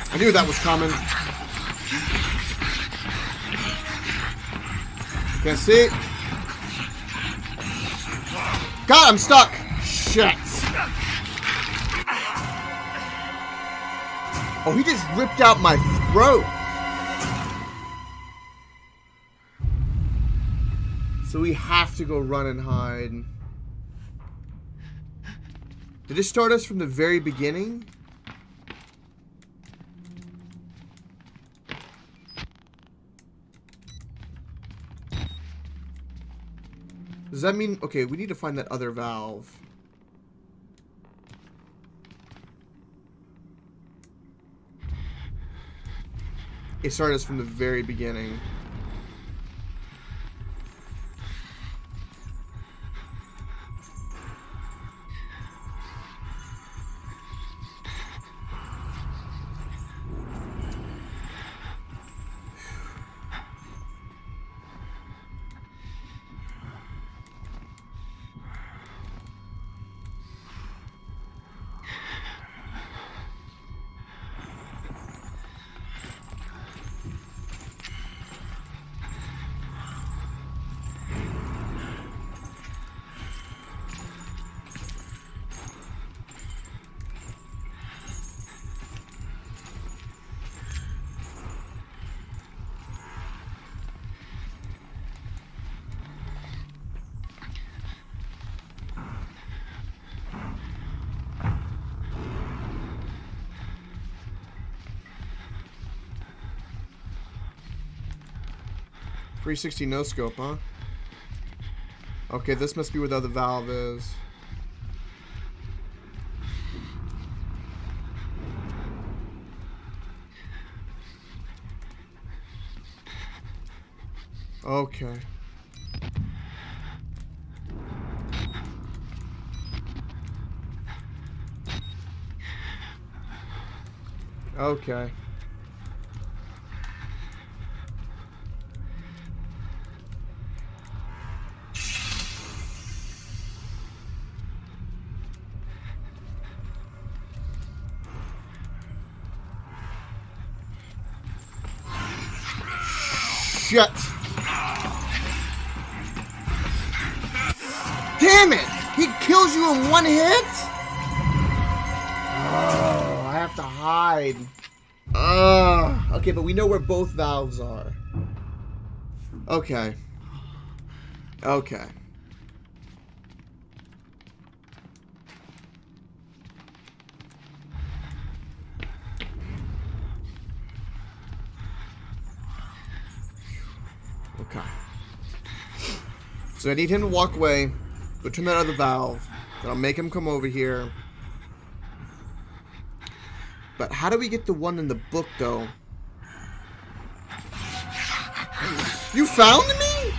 I knew that was coming. Can't see. God, I'm stuck. Shit. Oh, he just ripped out my throat. So we have to go run and hide. Did it start us from the very beginning? Does that mean... Okay, we need to find that other valve. It started us from the very beginning. .360 no scope, huh? Okay, this must be where the other valve is. Okay. Okay. Shit! Damn it! He kills you in one hit? Oh, I have to hide. Okay, but we know where both valves are. Okay. Okay. Okay. So I need him to walk away, go turn that other valve, then I'll make him come over here. But how do we get the one in the book, though? You found me?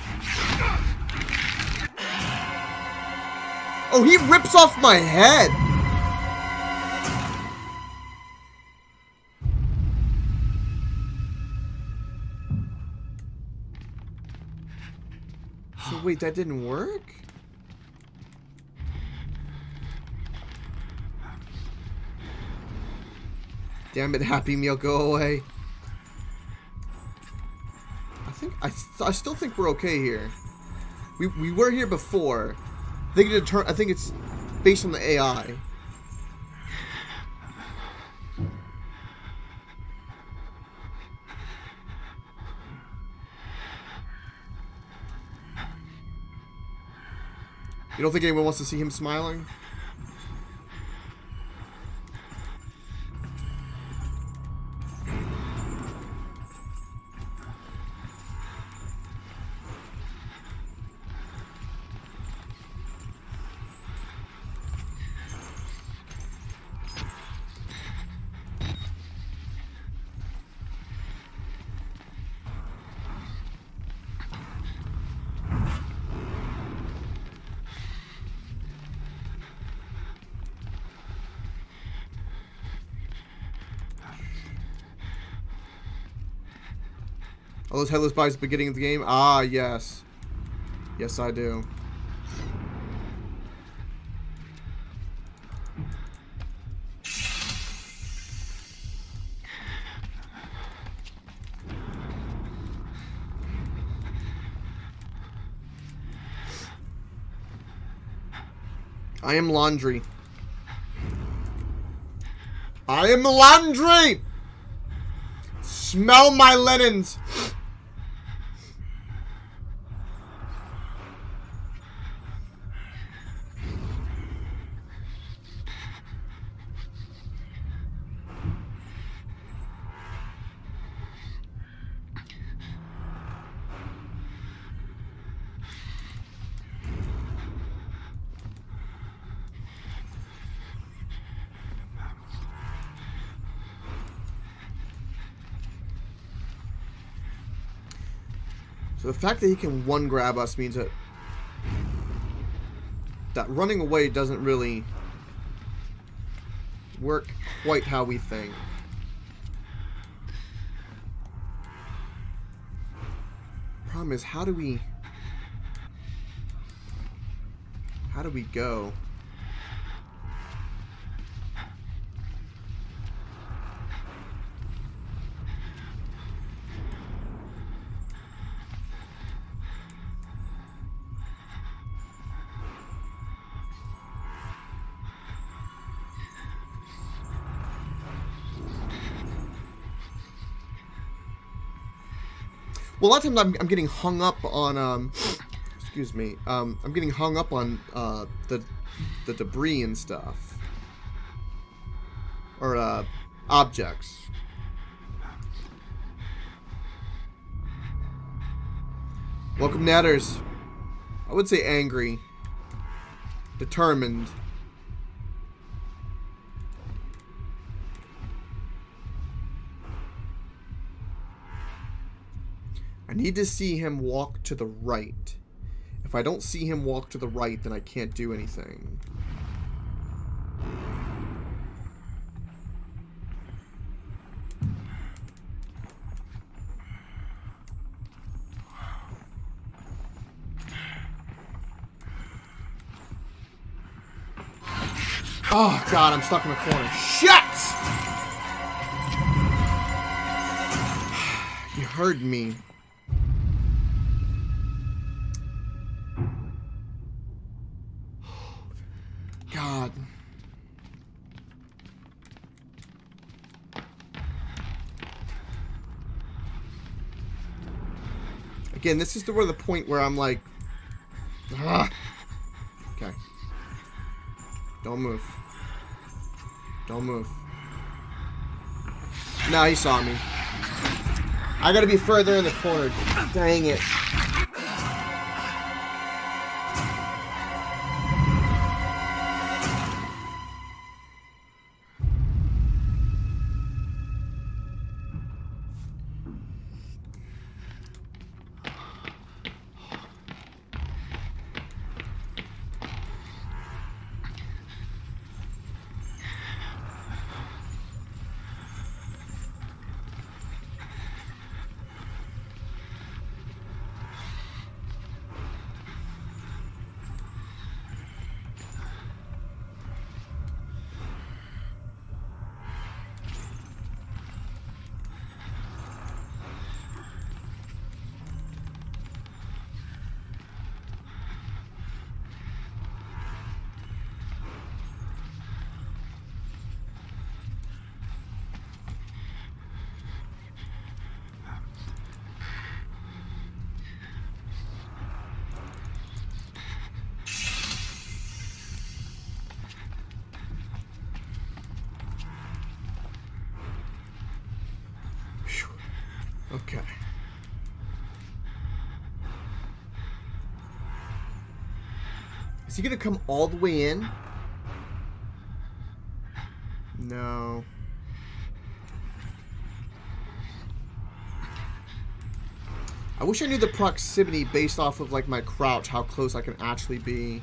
Oh, he rips off my head. So wait, that didn't work? Damn it, Happy Meal, go away. I still think we're okay here. We were here before. I think it's based on the AI. You don't think anyone wants to see him smiling? All those headless bodies at the beginning of the game? Ah, yes. Yes, I do. I am laundry. I am laundry! Smell my linens! So the fact that he can one grab us means that running away doesn't really work quite how we think. Problem is, how do we go? Well, a lot of times I'm getting hung up on excuse me, I'm getting hung up on the debris and stuff, or objects. Welcome, Natters. I would say angry, determined. I need to see him walk to the right. If I don't see him walk to the right, then I can't do anything. Oh, God, I'm stuck in the corner. Shit! You heard me. God. Again, this is the point where I'm like, ugh. Okay. Don't move. Don't move. No, he saw me. I gotta be further in the corner. Dang it. Okay. Is he gonna come all the way in? No. I wish I knew the proximity based off of like my crouch, how close I can actually be.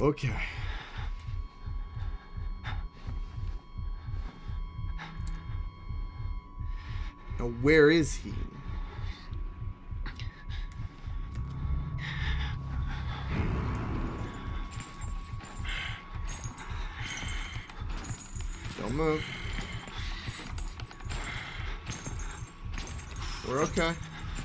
Okay. Now, where is he? Don't move. We're okay.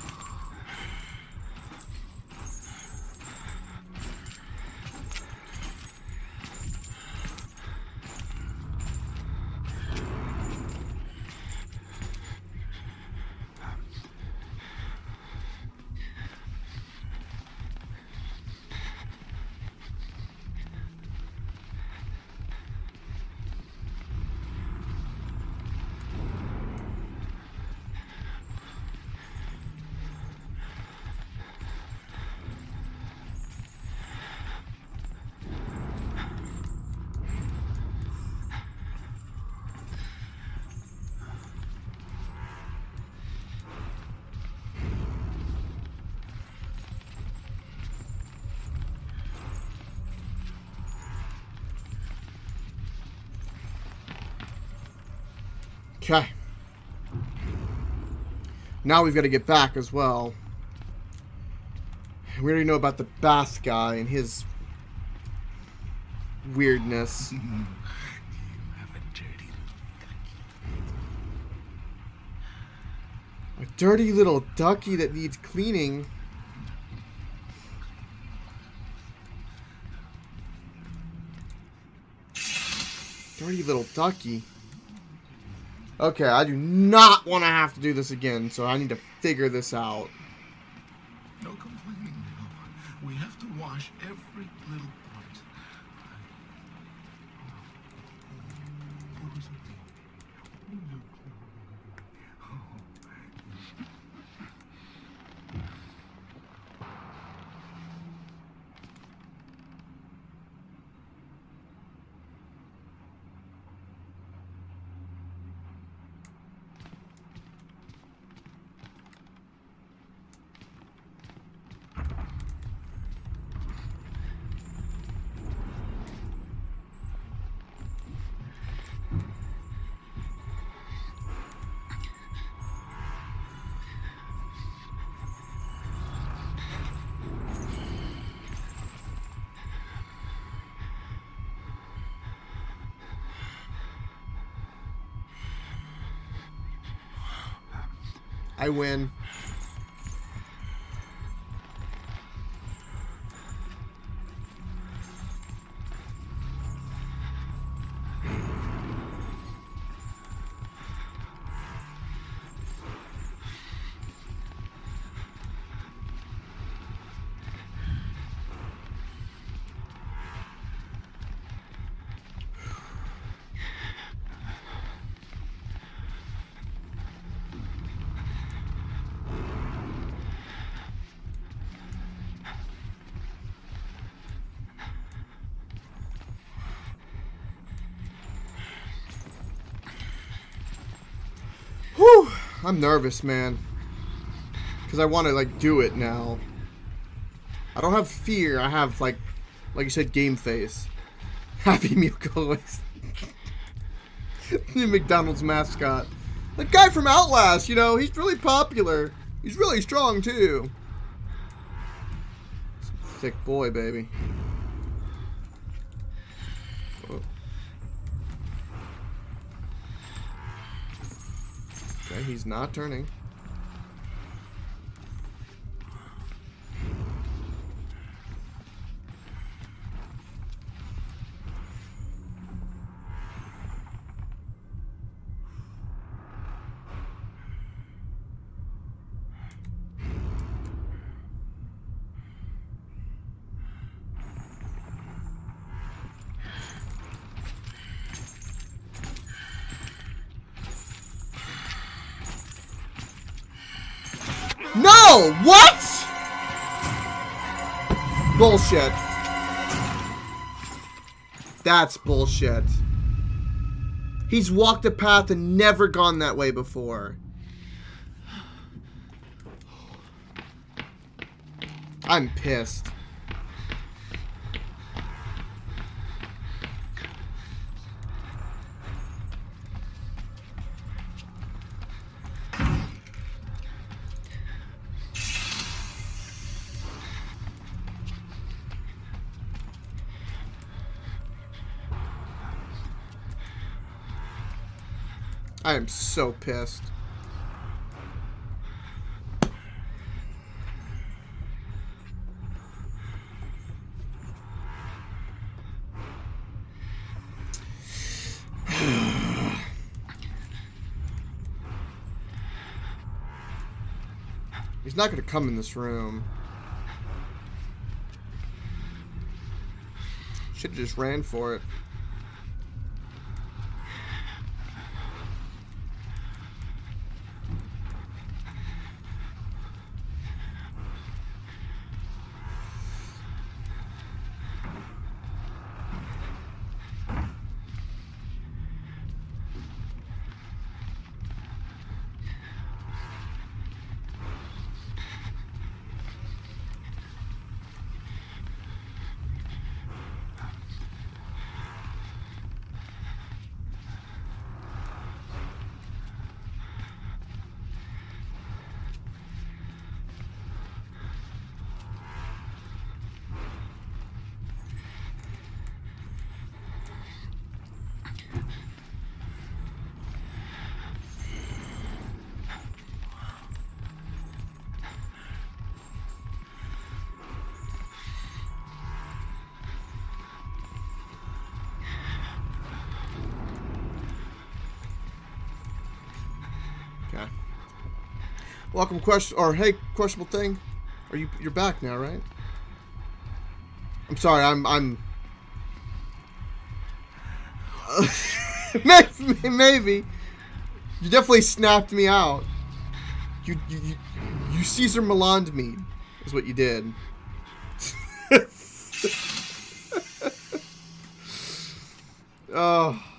Okay. Now we've got to get back as well. We already know about the bath guy and his weirdness. You have a dirty little ducky. A dirty little ducky that needs cleaning. Dirty little ducky. Okay, I do not want to have to do this again, so I need to figure this out. No complaining now. We have to wash every little part. What was it? I win. Whew, I'm nervous, man. Because I want to, like, do it now. I don't have fear. I have, like you said, game face. Happy Meal always. New McDonald's mascot. The guy from Outlast, you know, he's really popular. He's really strong, too. Thick boy, baby. Oh. Okay, he's not turning. No! What? Bullshit. That's bullshit. He's walked a path and never gone that way before. I'm pissed. I am so pissed. He's not going to come in this room. Should have just ran for it. Welcome, hey, questionable thing. You're back now, right? I'm sorry, I'm maybe. You definitely snapped me out. You Caesar Milan'd me, is what you did. Oh.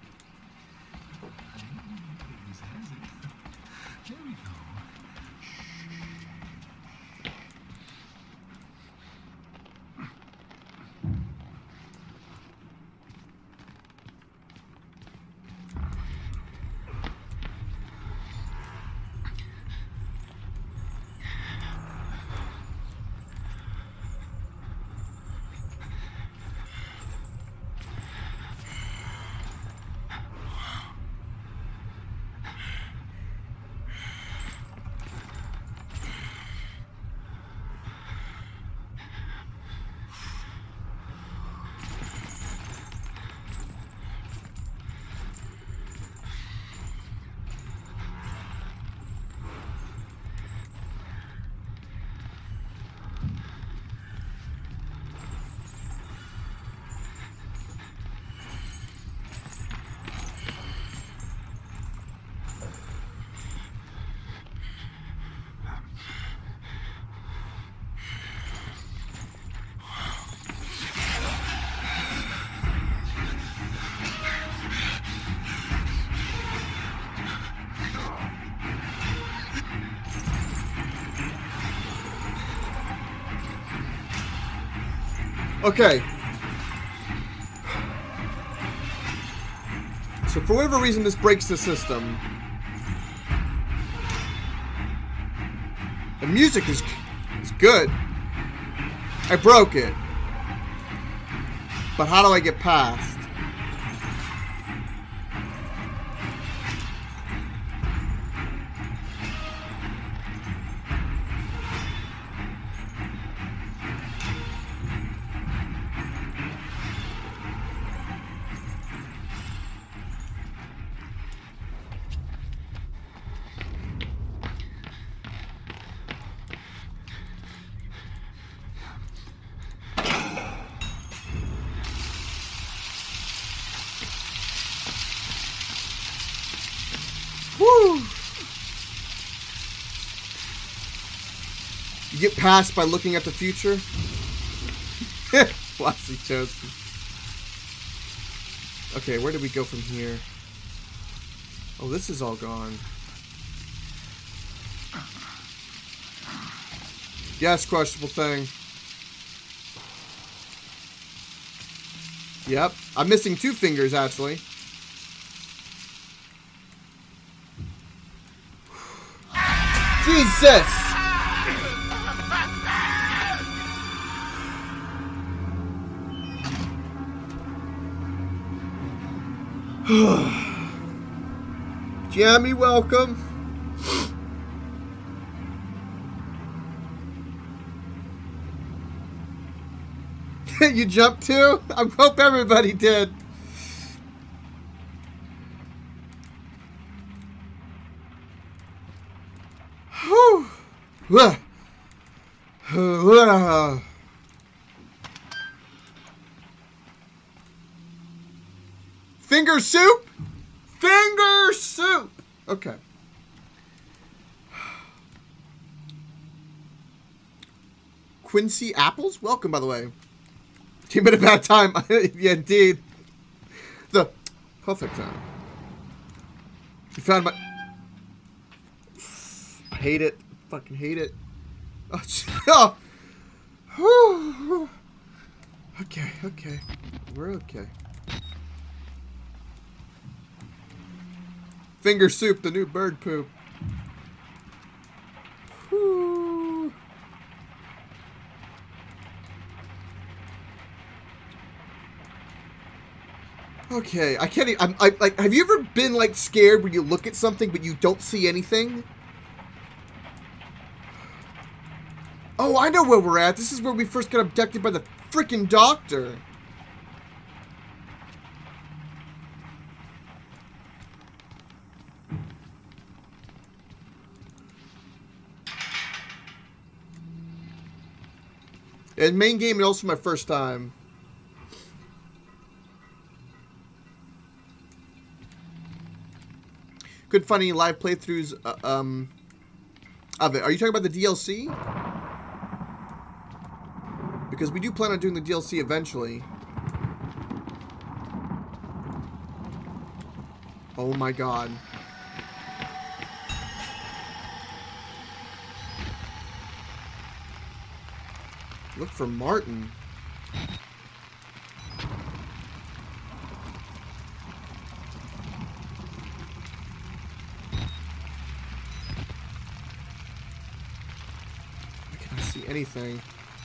Okay. So for whatever reason, this breaks the system. The music is good. I broke it. But how do I get past? Woo! You get past by looking at the future? Blasty Chosky. Okay, where do we go from here? Oh, this is all gone. Yes, questionable thing. Yep. I'm missing 2 fingers, actually. Jesus! Jammy, welcome. You jumped too? I hope everybody did. Whew. Finger soup? Finger soup! Okay. Quincy apples? Welcome, by the way. Came at a bad time. Yeah, indeed. The perfect time. You found my... I hate it. Fucking hate it. Oh. Okay, okay. We're okay. Finger soup, the new bird poop. Whew. Okay, I can't even, I like, have you ever been like scared when you look at something but you don't see anything? Oh, I know where we're at. This is where we first got abducted by the freaking doctor. And main game, and also my first time. Good funny live playthroughs of it. Are you talking about the DLC? Because we do plan on doing the DLC eventually. Oh my god. Look for Martin. I cannot see anything.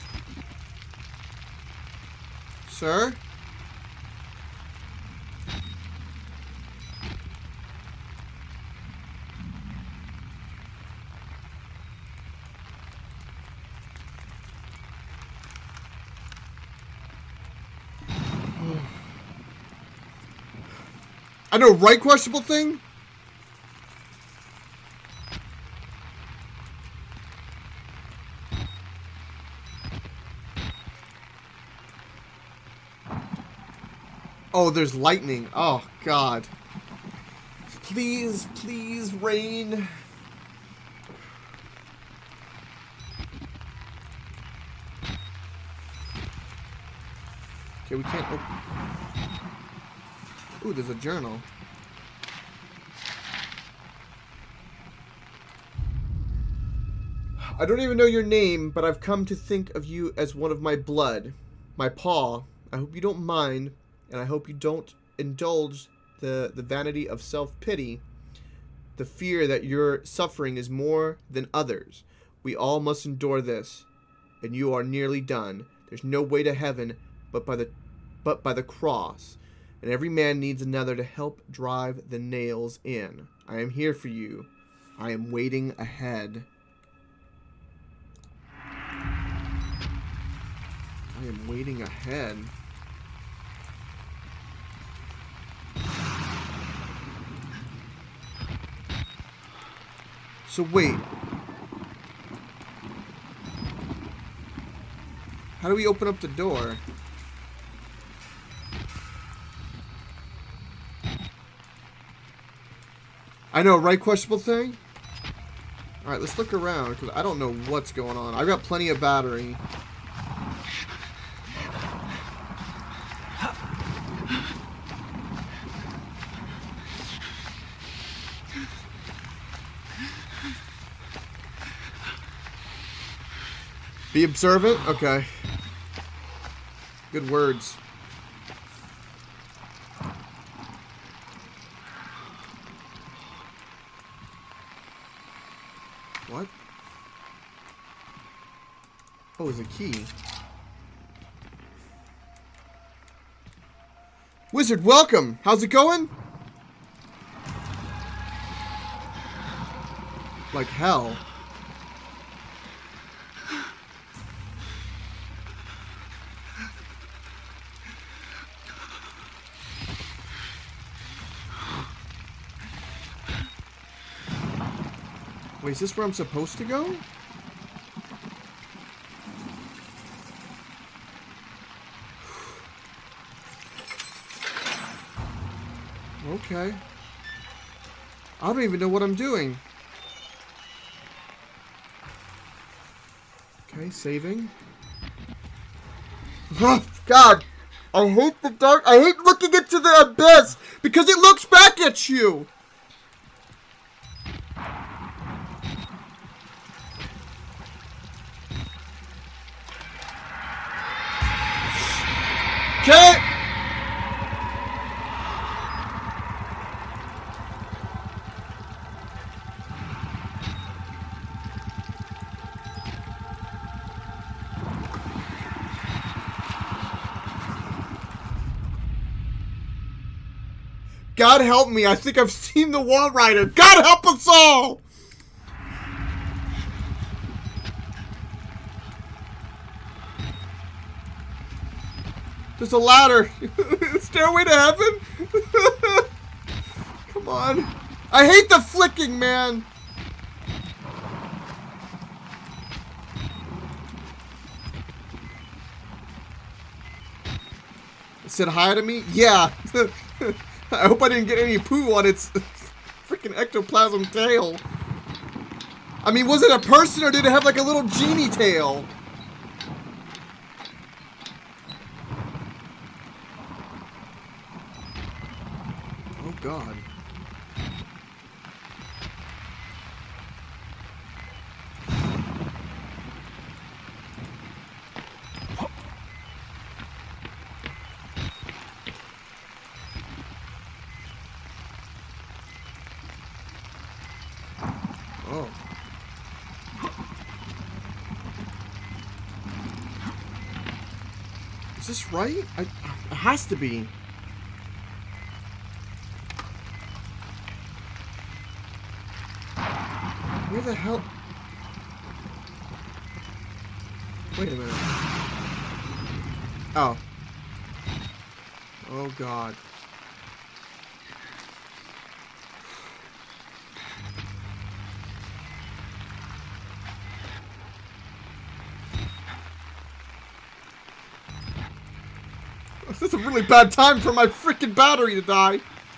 Sir? I know, right? Questionable thing? Oh, there's lightning. Oh, God. Please, please, rain. Okay, we can't open... Ooh, there's a journal. I don't even know your name, but I've come to think of you as one of my blood. My paw. I hope you don't mind, and I hope you don't indulge the vanity of self-pity, the fear that your suffering is more than others. We all must endure this, and you are nearly done. There's no way to heaven but by the cross. And every man needs another to help drive the nails in. I am here for you. I am waiting ahead. I am waiting ahead. So wait. How do we open up the door? I know, right? Questionable thing? Alright, let's look around, because I don't know what's going on. I've got plenty of battery. Be observant? Okay. Good words. What? Oh, it's a key. Wizard, welcome! How's it going? like hell. Wait, is this where I'm supposed to go? Okay. I don't even know what I'm doing. Okay, saving. Oh, God! I hate the dark. I hate looking into the abyss because it looks back at you! Okay! God help me, I think I've seen the Walrider. God help us all! There's a ladder. Stairway to heaven? Come on. I hate the flicking, man. It said hi to me? Yeah. I hope I didn't get any poo on its freaking ectoplasm tail. I mean, was it a person or did it have like a little genie tail? Oh, God. Oh. Is this right? It has to be. Where the hell? Wait a minute. Oh. Oh, God. This is a really bad time for my freaking battery to die.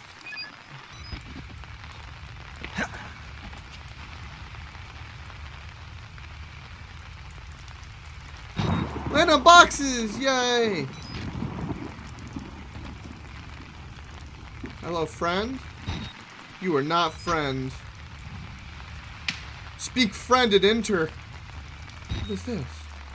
Land on boxes! Yay! Hello, friend. You are not friend. Speak friend and enter. What is this?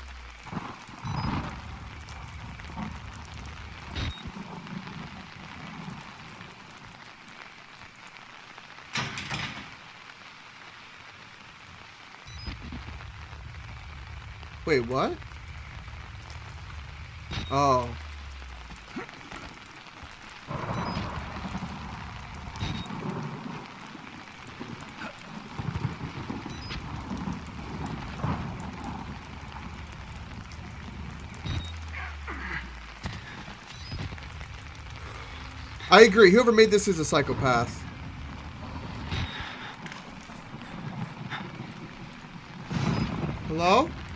Wait, what? Oh. I agree. Whoever made this is a psychopath. Hello?